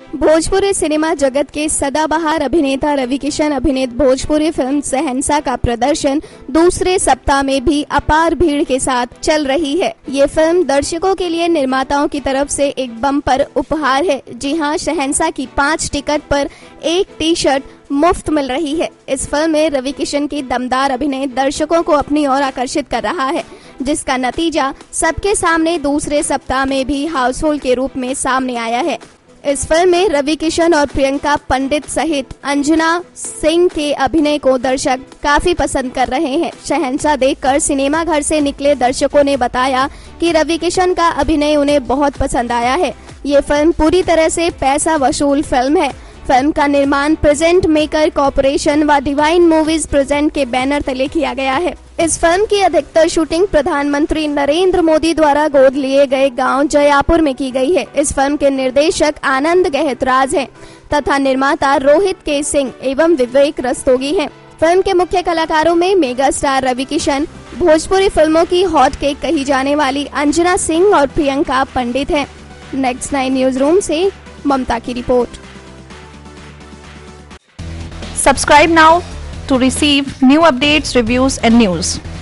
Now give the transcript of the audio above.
Bhojpuri cinema जगत के सदाबहार अभिनेता रवि किशन अभिनीत भोजपुरी फिल्म शहंशाह का प्रदर्शन दूसरे सप्ताह में भी अपार भीड़ के साथ चल रही है। ये फिल्म दर्शकों के लिए निर्माताओं की तरफ से एक बम्पर उपहार है। जी हां, शहंशाह की 5 टिकट पर 1 टी-शर्ट मुफ्त मिल रही है। इस फिल्म में रवि किशन की दमदार अभिनय दर्शकों को अपनी ओर आकर्षित कर रहा है, जिसका नतीजा सबके सामने दूसरे सप्ताह में भी हाउसफुल के रूप में सामने आया है। इस फिल्म में रवि किशन और प्रियंका पंडित सहित अंजना सिंह के अभिनय को दर्शक काफी पसंद कर रहे हैं। शहंशाह देखकर सिनेमा घर से निकले दर्शकों ने बताया कि रवि किशन का अभिनय उन्हें बहुत पसंद आया है। ये फिल्म पूरी तरह से पैसा वसूल फिल्म है। फिल्म का निर्माण प्रेजेंट मेकर कॉर्पोरेशन व डिवाइन मूवीज प्रेजेंट के बैनर तले किया गया है। इस फिल्म की अधिकतर शूटिंग प्रधानमंत्री नरेंद्र मोदी द्वारा गोद लिए गए गांव जयापुर में की गई है। इस फिल्म के निर्देशक आनंद गहतराज हैं तथा निर्माता रोहित के सिंह एवं विवेक रस्तोगी हैं। फिल्म के मुख्य कलाकारों में मेगा स्टार रवि किशन, भोजपुरी फिल्मों की हॉट केक कही जाने वाली अंजना सिंह और प्रियंका पंडित हैं। नेक्स्ट 9 न्यूज रूम से ममता की report. Subscribe now to receive new updates, reviews and news.